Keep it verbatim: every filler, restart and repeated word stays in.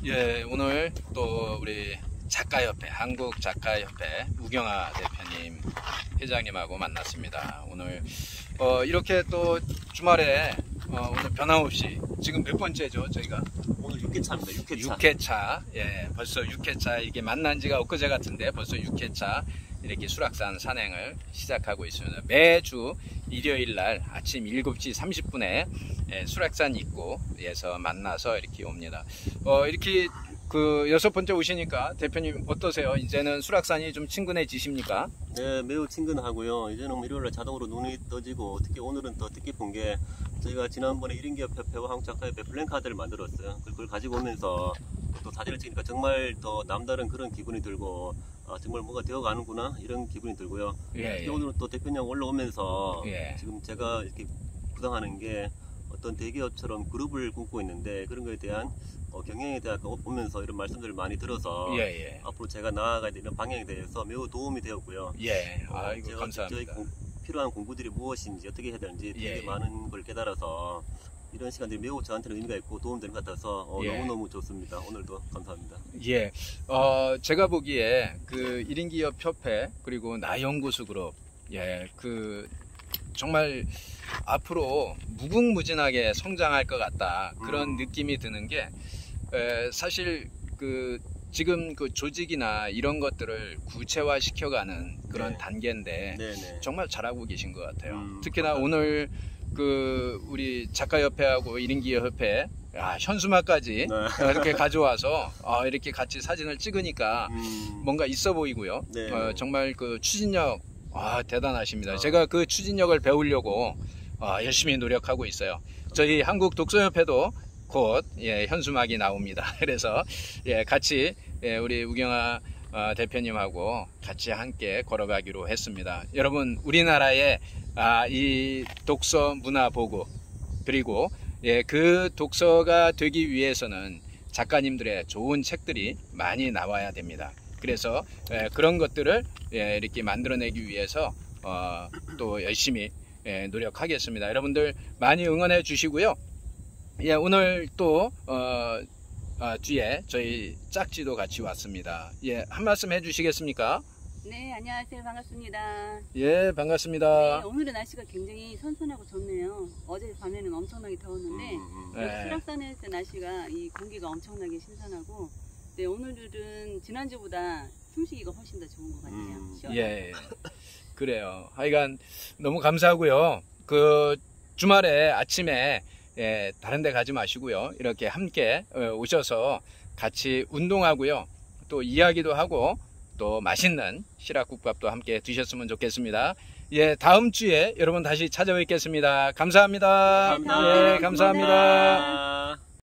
예, 오늘 또 우리 작가협회, 한국작가협회 우경아 대표님, 회장님하고 만났습니다. 오늘 어, 이렇게 또 주말에 어, 오늘 변함없이 지금 몇 번째죠 저희가? 오늘 육 회차입니다. 육 회차. 육 회차. 예, 벌써 육 회차. 이게 만난 지가 엊그제 같은데 벌써 육 회차 이렇게 수락산 산행을 시작하고 있습니다. 매주 일요일 날 아침 일곱 시 삼십 분에 예, 수락산 입구에서 만나서 이렇게 옵니다. 어, 이렇게 그 여섯 번째 오시니까 대표님 어떠세요? 이제는 수락산이 좀 친근해지십니까? 네, 매우 친근하고요. 이제는 일요일날 자동으로 눈이 떠지고, 특히 오늘은 또 뜻깊은 게 저희가 지난번에 일 인 기업협회와 한국작가협회 플랜카드를 만들었어요. 그걸 가지고 오면서 또 사진을 찍으니까 정말 더 남다른 그런 기분이 들고, 아, 정말 뭐가 되어가는구나 이런 기분이 들고요. 예, 예. 오늘은 또 대표님 올라오면서 예. 지금 제가 이렇게 구상하는 게 어떤 대기업처럼 그룹을 꾸고 있는데, 그런 거에 대한 어, 경영에 대한 오면서 이런 말씀들을 많이 들어서 예, 예. 앞으로 제가 나아가야 되는 방향에 대해서 매우 도움이 되었고요. 예, 어, 아이고 제가 감사합니다. 저희 공, 필요한 공부들이 무엇인지 어떻게 해야 되는지 되게 예, 많은 걸 깨달아서 이런 시간들이 매우 저한테는 의미가 있고 도움되는 것 같아서 어, 예. 너무너무 좋습니다. 오늘도 감사합니다. 예, 어, 제가 보기에 그 일 인 기업 협회 그리고 나연구소 그룹, 예, 그 정말 앞으로 무궁무진하게 성장할 것 같다 그런 음. 느낌이 드는 게 에, 사실 그 지금 그 조직이나 이런 것들을 구체화 시켜가는 그런 네. 단계인데 네네. 정말 잘하고 계신 것 같아요. 음, 특히나 감사합니다. 오늘 그 우리 작가협회하고 일 인 기업 협회 아, 현수막까지 네. 이렇게 가져와서 아, 이렇게 같이 사진을 찍으니까 음, 뭔가 있어 보이고요. 네. 어, 정말 그 추진력 아, 대단하십니다. 아. 제가 그 추진력을 배우려고 아, 열심히 노력하고 있어요. 저희 한국 독서협회도 곧 예, 현수막이 나옵니다. 그래서 예, 같이 예, 우리 우경아 어, 대표님하고 같이 함께 걸어가기로 했습니다. 여러분, 우리나라의 아, 이 독서 문화 보고 그리고 예, 그 독서가 되기 위해서는 작가님들의 좋은 책들이 많이 나와야 됩니다. 그래서 예, 그런 것들을 예, 이렇게 만들어내기 위해서 어, 또 열심히 예, 노력하겠습니다. 여러분들 많이 응원해 주시고요. 예, 오늘 또 어, 어, 뒤에 저희 짝지도 같이 왔습니다. 예, 한 말씀 해주시겠습니까? 네, 안녕하세요. 반갑습니다. 예, 반갑습니다. 네, 오늘은 날씨가 굉장히 선선하고 좋네요. 어제 밤에는 엄청나게 더웠는데 음, 음. 네. 수락산에서 날씨가 이 공기가 엄청나게 신선하고, 네, 오늘은 지난주보다 숨쉬기가 훨씬 더 좋은 것 같아요. 음. 시원하고. 예, 그래요. 하여간 너무 감사하고요. 그 주말에 아침에 예, 다른 데 가지 마시고요. 이렇게 함께 오셔서 같이 운동하고요. 또 이야기도 하고 또 맛있는 시락국밥도 함께 드셨으면 좋겠습니다. 예, 다음 주에 여러분 다시 찾아뵙겠습니다. 감사합니다. 감사합니다. 예, 감사합니다.